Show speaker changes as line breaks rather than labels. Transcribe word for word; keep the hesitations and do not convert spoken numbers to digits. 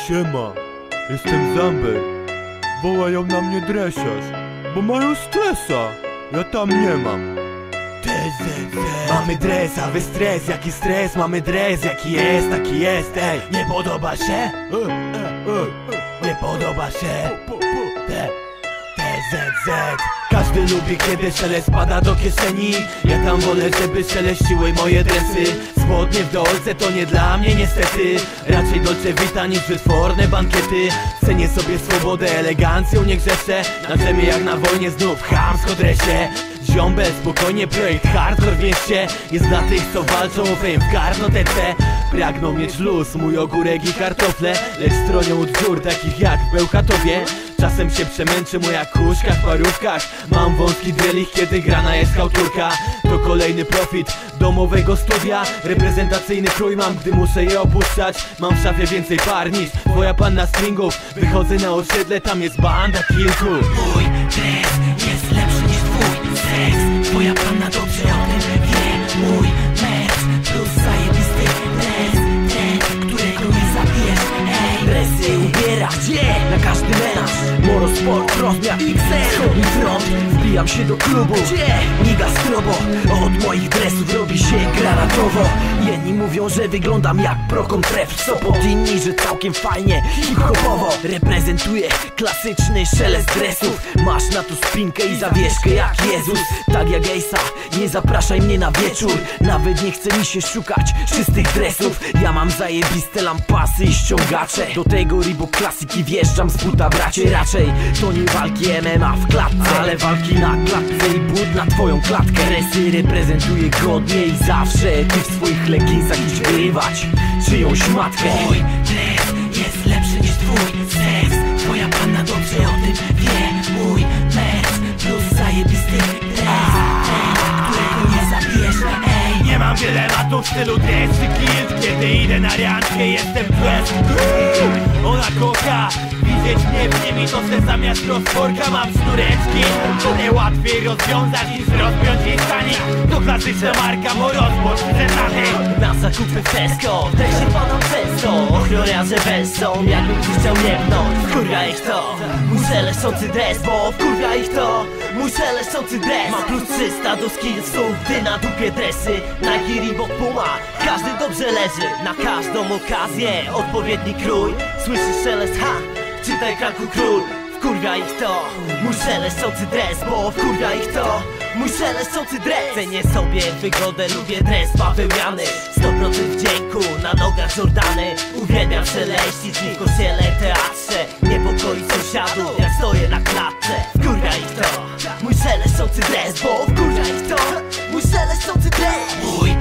Siema, jestem Zambel. Wołają na mnie dresiarz, bo mają stresa. Ja tam nie mam.
Mamy dres, a wy stres, jaki stres? Mamy dres, jaki jest, taki jest. Ej, nie podoba się? Nie podoba się? T Z Z. Każdy lubi, kiedy szelest pada do kieszeni. Ja tam wolę, żeby szeleściły moje dresy. Spodnie w dolce to nie dla mnie niestety. Raczej dolce vita niż wytworne bankiety. Cenię sobie swobodę, elegancją nie grzeszę. Na drzemie jak na wojnie znów chamsko dresie. Ziombel, spokojnie, projekt hardcore w mieście jest dla tych, co walczą o fame w kartotece. Pragną mieć luz, mój ogórek i kartofle, lecz stronią od dziur takich jak w Bełchatowie. Czasem się przemęczy moja kuszka w parówkach. Mam wąski drelich, kiedy grana jest chałturka. To kolejny profit domowego studia. Reprezentacyjny krój mam, gdy muszę je opuszczać. Mam w szafie więcej par niż twoja panna stringów. Wychodzę na osiedle, tam jest banda kilku.
Mój dres jest lepszy niż twój seks. Twoja panna dobrze o tym wie. Mój mecz plus zajebisty dres, ten, którego nie zabijesz. Ej, dresy ubiera gdzie? Na każdy menaż. Moro Sport, rozmiar X L. Wschodni front, wbijam się do klubu. Gdzie? Niga strobo. Od moich dresów robi się granatowo. Jedni mówią, że wyglądam jak Procon Tref Sopot, inni, że całkiem fajnie hip-hopowo. Reprezentuję klasyczny szelest dresów. Masz na tu spinkę i zawieszkę jak Jezus. Tak jak Ejsa, nie zapraszaj mnie na wieczór. Nawet nie chce mi się szukać czystych dresów. Ja mam zajebiste lampasy i ściągacze. Do tego Reebok klasyki wjeżdżam z buta bracie. Raczej to nie walki M M A w klatce, ale walki na klatce i but na twoją klatkę. Dresy reprezentuję godnie i zawsze. Ty w swoich leginsach idź wyrywać czyjąś matkę. Mój dres jest lepszy niż twój seks. Twoja panna dobrze o tym wie. Mój mecz plus zajebisty dres, ten, którego nie zabijesz. Ej,
nie mam dylematu w stylu dresy kilt. Kiedy idę na randkę, jestem dress. Ona kocha widzieć mnie w nimi, to se zamiast rozporka mam sznureczki. To nie łatwiej rozwiązać niż rozpiąć jej stanik. To klasyczna marka, bo rozpocz zetany.
na zakupy w Tesco, też się padam często. Ochroniarze bez są, jakbym tu chciał jebnąć. Wkurwia ich to, mój szeleszczący dres, bo wkurwia ich to, mój szeleszczący dres. Mam plus trzysta do skillsów, gdy na dupie dresy. Nike, Reebok, Puma, każdy dobrze leży. Na każdą okazję odpowiedni krój. Słyszysz szelest, ha, czytaj Kranku Król. Wkurwia ich to, mój szeleszczący dres, bo wkurwia ich to, mój szeleszczący dres. Cenię sobie wygodę, lubię dres bawełniany. sto procent wdzięku, na nogach Jordany. Uwielbiam szeleścić w kościele, teatrze. Niepokoi sąsiadów, jak stoję na klatce. Wkurwia ich to, mój szeleszczący dres, bo wkurwia ich to, mój szeleszczący dres. Mój